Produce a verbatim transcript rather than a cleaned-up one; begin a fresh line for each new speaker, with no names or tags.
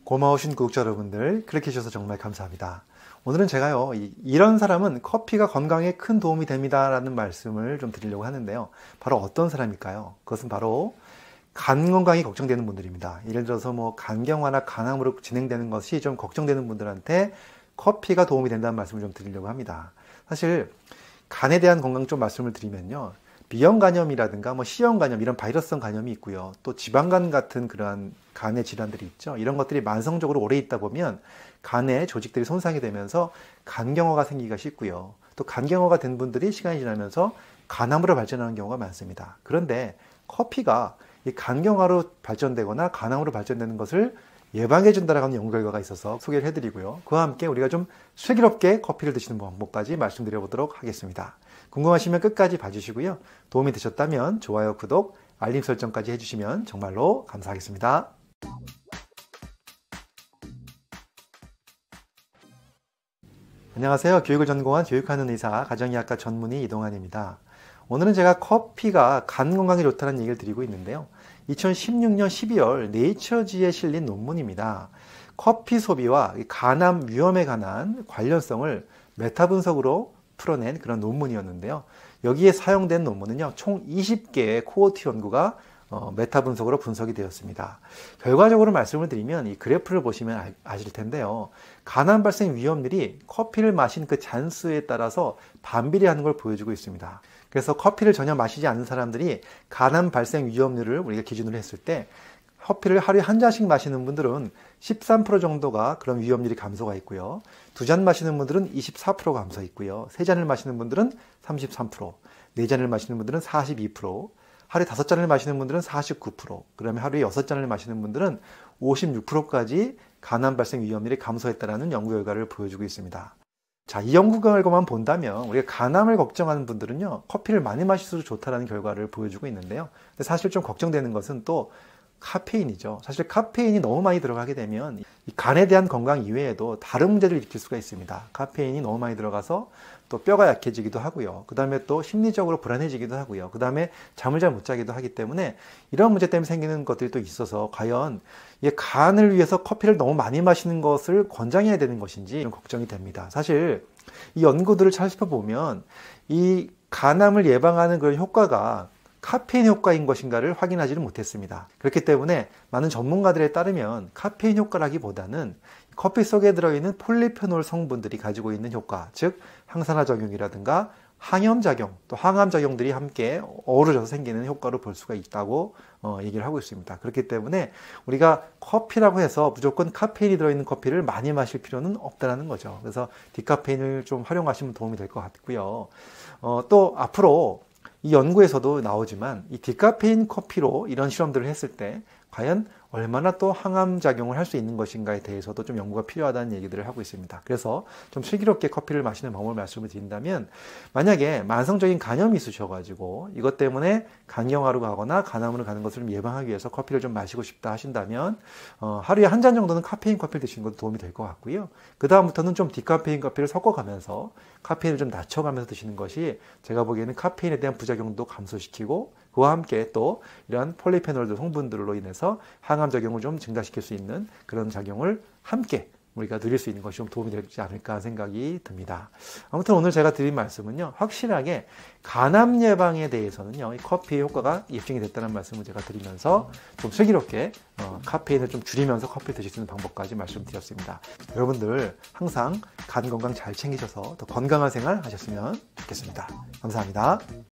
고마우신 구독자 여러분들 클릭해 주셔서 정말 감사합니다. 오늘은 제가요 이, 이런 사람은 커피가 건강에 큰 도움이 됩니다 라는 말씀을 좀 드리려고 하는데요. 바로 어떤 사람일까요? 그것은 바로 간 건강이 걱정되는 분들입니다. 예를 들어서 뭐 간경화나 간암으로 진행되는 것이 좀 걱정되는 분들한테 커피가 도움이 된다는 말씀을 좀 드리려고 합니다. 사실 간에 대한 건강 좀 말씀을 드리면요, B형 간염이라든가 뭐 C형 간염, 이런 바이러스성 간염이 있고요. 또 지방간 같은 그러한 간의 질환들이 있죠. 이런 것들이 만성적으로 오래 있다 보면 간의 조직들이 손상이 되면서 간경화가 생기기가 쉽고요. 또 간경화가 된 분들이 시간이 지나면서 간암으로 발전하는 경우가 많습니다. 그런데 커피가 이 간경화로 발전되거나 간암으로 발전되는 것을 예방해 준다라는 연구 결과가 있어서 소개를 해드리고요. 그와 함께 우리가 좀 슬기롭게 커피를 드시는 방법까지 말씀드려 보도록 하겠습니다. 궁금하시면 끝까지 봐주시고요. 도움이 되셨다면 좋아요, 구독, 알림 설정까지 해주시면 정말로 감사하겠습니다. 안녕하세요. 교육을 전공한 교육하는 의사, 가정의학과 전문의 이동환입니다. 오늘은 제가 커피가 간 건강에 좋다는 얘기를 드리고 있는데요. 이천십육 년 십이월 네이처지에 실린 논문입니다. 커피 소비와 간암 위험에 관한 관련성을 메타 분석으로 풀어낸 그런 논문이었는데요. 여기에 사용된 논문은요, 총 이십 개의 코호트 연구가 어, 메타 분석으로 분석이 되었습니다. 결과적으로 말씀을 드리면 이 그래프를 보시면 아, 아실 텐데요. 간암 발생 위험률이 커피를 마신 그 잔수에 따라서 반비례하는 걸 보여주고 있습니다. 그래서 커피를 전혀 마시지 않는 사람들이 간암 발생 위험률을 우리가 기준으로 했을 때 커피를 하루에 한 잔씩 마시는 분들은 십삼 퍼센트 정도가 그런 위험률이 감소가 있고요. 두 잔 마시는 분들은 이십사 퍼센트 감소 있고요. 세 잔을 마시는 분들은 삼십삼 퍼센트, 네 잔을 마시는 분들은 사십이 퍼센트, 하루에 다섯 잔을 마시는 분들은 사십구 퍼센트, 그러면 하루에 여섯 잔을 마시는 분들은 오십육 퍼센트까지 간암 발생 위험률이 감소했다는 연구 결과를 보여주고 있습니다. 자, 이 연구 결과만 본다면 우리가 간암을 걱정하는 분들은요, 커피를 많이 마실수록 좋다는 결과를 보여주고 있는데요. 근데 사실 좀 걱정되는 것은 또 카페인이죠. 사실 카페인이 너무 많이 들어가게 되면 이 간에 대한 건강 이외에도 다른 문제를 일으킬 수가 있습니다. 카페인이 너무 많이 들어가서 또 뼈가 약해지기도 하고요. 그 다음에 또 심리적으로 불안해지기도 하고요. 그 다음에 잠을 잘 못 자기도 하기 때문에 이런 문제 때문에 생기는 것들이 또 있어서 과연 이 간을 위해서 커피를 너무 많이 마시는 것을 권장해야 되는 것인지 이런 걱정이 됩니다. 사실 이 연구들을 잘 살펴보면 이 간암을 예방하는 그런 효과가 카페인 효과인 것인가를 확인하지는 못했습니다. 그렇기 때문에 많은 전문가들에 따르면 카페인 효과라기보다는 커피 속에 들어있는 폴리페놀 성분들이 가지고 있는 효과, 즉 항산화 작용이라든가 항염 작용, 또 항암 작용들이 함께 어우러져서 생기는 효과로 볼 수가 있다고 어, 얘기를 하고 있습니다. 그렇기 때문에 우리가 커피라고 해서 무조건 카페인이 들어있는 커피를 많이 마실 필요는 없다는 거죠. 그래서 디카페인을 좀 활용하시면 도움이 될 것 같고요. 어, 또 앞으로 이 연구에서도 나오지만 이 디카페인 커피로 이런 실험들을 했을 때 과연 얼마나 또 항암 작용을 할 수 있는 것인가에 대해서도 좀 연구가 필요하다는 얘기들을 하고 있습니다. 그래서 좀 슬기롭게 커피를 마시는 방법을 말씀을 드린다면, 만약에 만성적인 간염이 있으셔가지고 이것 때문에 간경화로 가거나 간암으로 가는 것을 좀 예방하기 위해서 커피를 좀 마시고 싶다 하신다면 어, 하루에 한 잔 정도는 카페인 커피를 드시는 것도 도움이 될 것 같고요. 그 다음부터는 좀 디카페인 커피를 섞어가면서 카페인을 좀 낮춰가면서 드시는 것이 제가 보기에는 카페인에 대한 부작용도 감소시키고 그와 함께 또 이러한 폴리페놀 성분들로 인해서 항암 작용을 좀 증가시킬 수 있는 그런 작용을 함께 우리가 누릴 수 있는 것이 좀 도움이 되지 않을까 생각이 듭니다. 아무튼 오늘 제가 드린 말씀은요, 확실하게 간암 예방에 대해서는요, 이 커피의 효과가 입증이 됐다는 말씀을 제가 드리면서 좀 슬기롭게 어, 카페인을 좀 줄이면서 커피 드실 수 있는 방법까지 말씀드렸습니다. 여러분들 항상 간 건강 잘 챙기셔서 더 건강한 생활 하셨으면 좋겠습니다. 감사합니다.